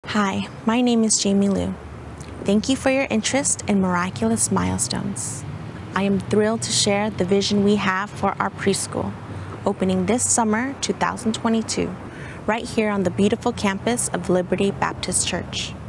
Hi, my name is Jaime Luu. Thank you for your interest in Miraculous Milestones. I am thrilled to share the vision we have for our preschool, opening this summer 2022, right here on the beautiful campus of Liberty Baptist Church.